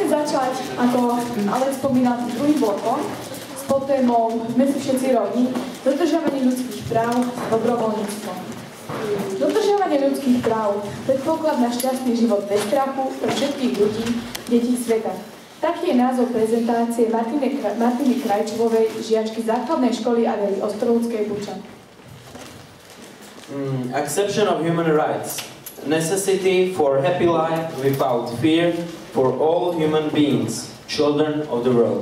začať, ako Alex spomínal, druhým blokom s podtémou Sme si všetci rovní, dodržiavanie ľudských práv a dobrovoľníctvo. Dodržiavanie ľudských práv, predpoklad na šťastný život bez strachu pre všetkých ľudí, detí sveta. Taký je názov prezentácie Martiny Krajčovej, žiačky základnej školy Adely Ostrovskej Buča. Acceptance of human rights. Necessity for happy life without fear for all human beings, children of the world.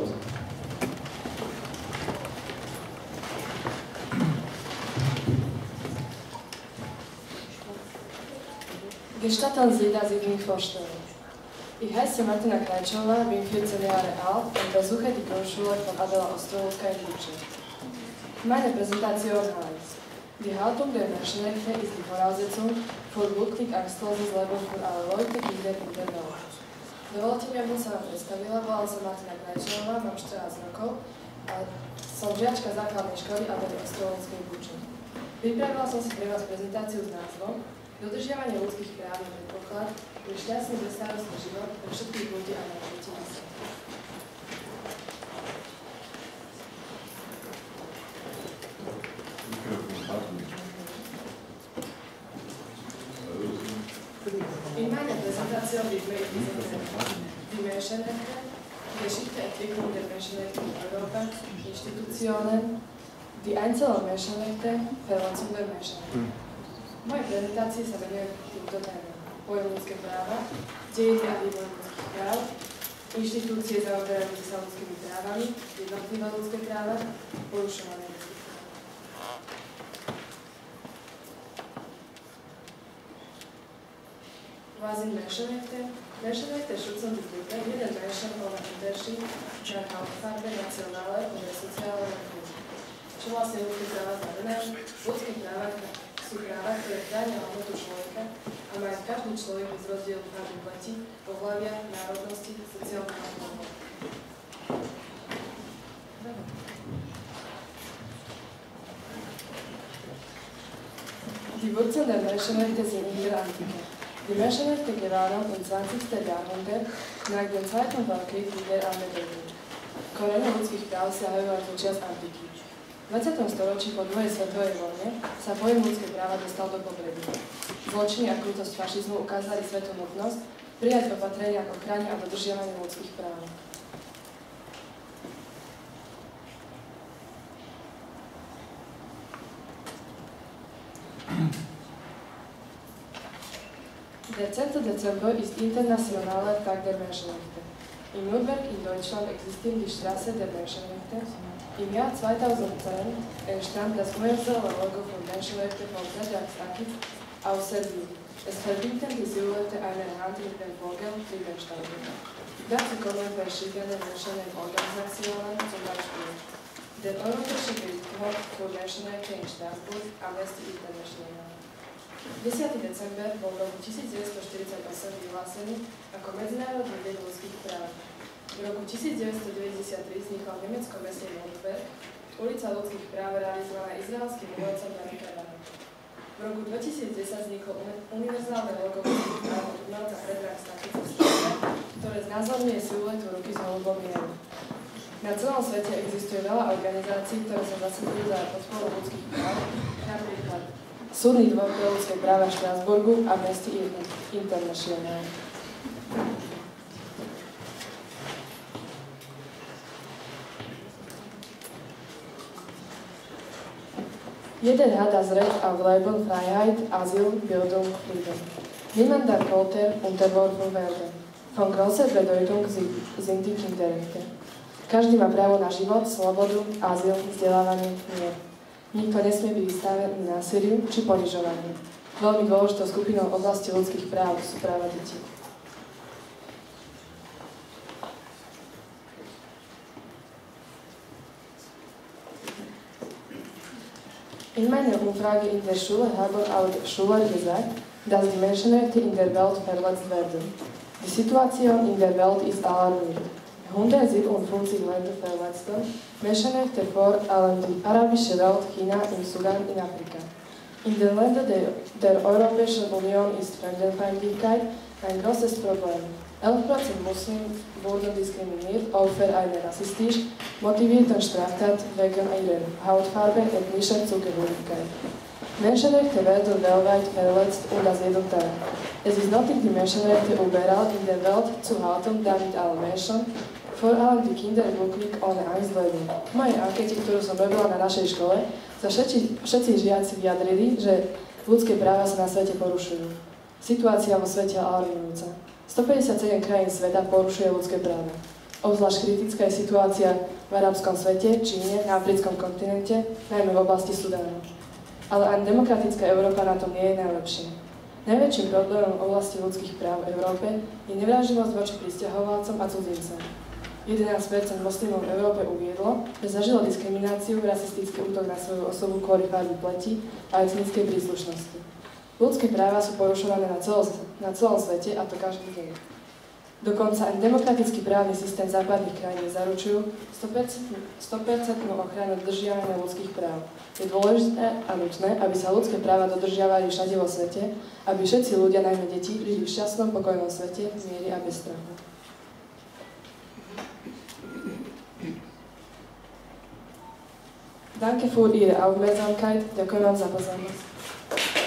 Gestatten Sie, dass ich mich vorstelle. Ich heiße Martina Krajčová, bin 14 Jahre alt und besuche die Grundschule von Adela Ostrovská in Buče. Meine Präsentation heißt: Die Haltung der Menschenrechte ist die Voraussetzung für glücklich angstloses Leben für alle Leute, Kinder in der Welt. Dovolte mi, aby som sa vám predstavila. Volám sa Martina Krajčová, mám 14 rokov a som žiačka základnej školy Adely Ostrovskej Buče. Pripravila som si pre vás prezentáciu s názvom Dodržiavanie ľudských práv je predpoklad pre šťastný bezstarostný život pre všetkých ľudí a na všetkých mysle. In meiner Präsentation wird mir die Menschenrechte, die Geschichtsentwicklung der Menschenrechte in Europa, Institutionen, die einzelnen Menschenrechte, Verletzung der Menschenrechte. V mojej prezentácii sa venujem týmto témam: pojem ľudské práva, dejiny a vývoj ľudských práv, inštitúcie zaoberajúce sa ľudskými právami, jednotlivé ľudské práva, porušovanie ľudských práv. Was sind Menschenrechte? Menschenrechte schützen die Gruppe, jeden Menschen ohne Unterschied nach Hautfarbe, nationale oder soziale Rechte. Čo vlastne ľudské práva znamenajú? Ľudské práva sú práva, ktoré chránia hodnotu človeka a majú každý človek bez rozdielu farby pleti, pohlavia, národnosti, sociálneho pôvodu. Die Wurzeln der Menschenrechte sind in der Antike. Die Menschenrechte gewahren im 20. Jahrhundert nach dem Zweiten Weltkrieg wieder an Bedeutung. Korene ľudských práv siahajú až do čias antiky. V 20. storočí po druhej svetovej vojne sa pojem ľudské práva dostal do popredia. Zločiny a krutosť fašizmu ukázali svetu nutnosť prijať opatrenia k ochrane a dodržiavaniu ľudských práv. Der 10. Dezember ist internationaler Tag der Menschenrechte. In Nürnberg in Deutschland existiert die Straße der Menschenrechte. Im Jahr 2010 entstand das universelle Logo von Menschenrechte von Predrag Stakic aus Serbien. Es verbindet die Silhouette einer Hand mit dem Vogel Triebenstauben. Dazu kommen verschiedene Menschenrechtsorganisationen, zum Beispiel der Europäische Gerichtshof für Menschenrechte in Straßburg, Amnesty International. 10. december bol v roku 1948 vyhlásený ako Medzinárodný deň ľudských práv. V roku 1993 vznikla v nemeckom meste Nürnberg ulica ľudských práv realizovaná izraelským umelcom Dani Kadanom. V roku 2010 vzniklo univerzálne logo ľudských práv od umelca Predrag Stakica v Strave, ktoré znázorňuje siluetu ruky s holubom mieru. Na celom svete existuje veľa organizácií, ktoré sa zasadzujú za podporu ľudských práv, napríklad Súdny dvor pre ľudské práva v Štrasburgu a Amnesty International. Jeder hat das Recht auf Leben, Freiheit, Asyl, Bildung, Frieden. Niemand darf Folter unterworfen werden. Von großer Bedeutung sind die Kinderrechte. Každý má právo na život, slobodu, azyl, vzdelávanie, mier. Nikto nesmie byť vystavený násiliu či ponižovaniu. Veľmi dôležitou skupinou v oblasti ľudských práv sú práva detí. In meiner Umfrage in der Schule haben alle Schüler gesagt, dass die Menschenrechte in der Welt verletzt werden. Die Situation in der Welt ist alarmierend. 157 Länder verletzten Menschenrechte, vor allem die arabische Welt, China, im Sudan, in Afrika. In den Ländern der Europäischen Union ist Fremdenfeindlichkeit ein großes Problem. 11% Muslimen wurden diskriminiert, außer eine rassistisch motivierten Straftat wegen ihrer Hautfarbe, ethnischer Zugehörigkeit. Menschenrechte werden weltweit verletzt und das jeden Tag. Es ist nötig, die Menschenrechte überall in der Welt zu halten, damit alle Menschen, vor allem die Kinder, glücklich ohne Angst leben. V mojej ankete, ktorú som robila na našej škole, sa všetci žiaci vyjadrili, že ľudské práva sa na svete porušujú. Situácia vo svete je alarmujúca. 157 krajín sveta porušuje ľudské práva. Obzvlášť kritická je situácia v arabskom svete, Číne, na africkom kontinente, najmä v oblasti Sudánu. Ale ani demokratická Európa na tom nie je najlepšia. Najväčším problémom v oblasti ľudských práv v Európe je nevraživosť voči prisťahovalcom a cudzincom. 11% moslimov v Európe uviedlo, že zažilo diskrimináciu, rasistický útok na svoju osobu kvôli farbe pleti a etnickej príslušnosti. Ľudské práva sú porušované na celom svete, a to každý deň. Dokonca ani demokratický právny systém západných krajín nezaručujú 100% ochranu dodržiavania ľudských práv. Je dôležité a nutné, aby sa ľudské práva dodržiavali všade vo svete, aby všetci ľudia, najmä deti, žili v šťastnom, pokojnom svete, v mieri a bez strachu. Danke für Ihre Aufmerksamkeit. Ďakujem vám za pozornosť.